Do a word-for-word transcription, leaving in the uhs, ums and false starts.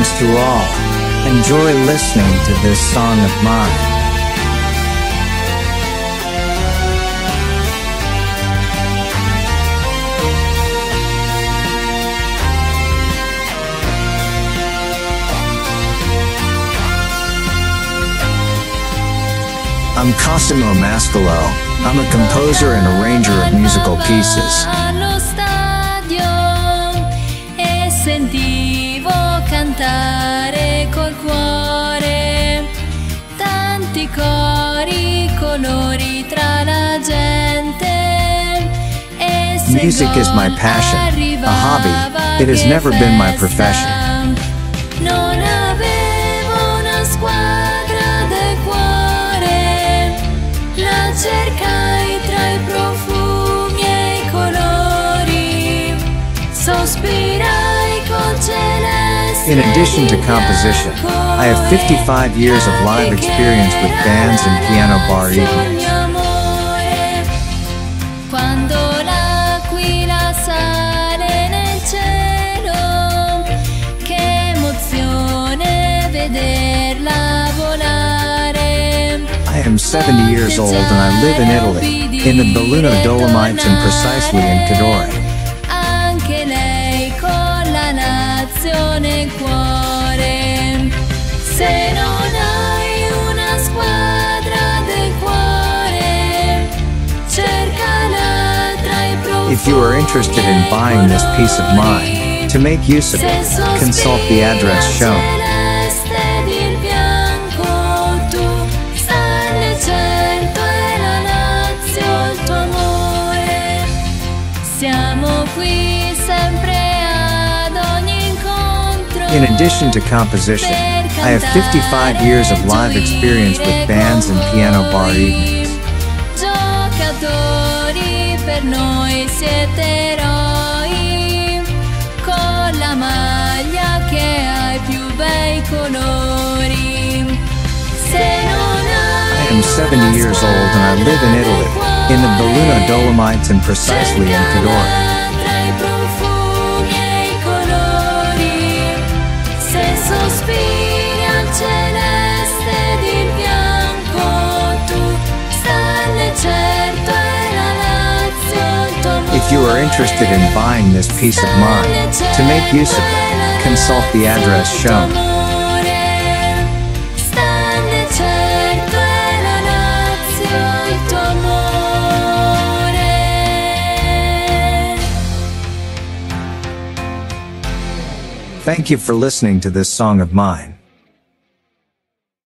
Greetings to all. Enjoy listening to this song of mine. I'm Cosimo Mascolo. I'm a composer and arranger of musical pieces. Allo stadio e sentivo cantare col cuore tanti cori, colori tra la gente. E Music is my passion, a hobby. It has never been my profession. Non avevo una squadra del cuore, la cercai tra i profumi e i colori, sospirai con celesti. In addition to composition, I have fifty-five years of live experience with bands and piano bar evenings. Quando l'aquila sale nel cielo, che emozione vederla volare. I am seventy years old and I live in Italy, in the Belluno Dolomites and precisely in Cadore. Anche lei con la Lazio nel cuore. Se non hai una squadra del cuore, cercala tra i profumi. If you are interested in buying this piece of mine, to make use of it, consult the address shown. In addition to composition, I have fifty-five years of live experience with bands and piano bar evenings. Giocatori, per noi siete eroi, con la maglia che ha i più bei colori. Se non hai I am seventy years old and I live in Italy, in the Belluno Dolomites and precisely in Cadore. If you are interested in buying this piece of mine, to make use of it, consult the address shown. Thank you for listening to this song of mine.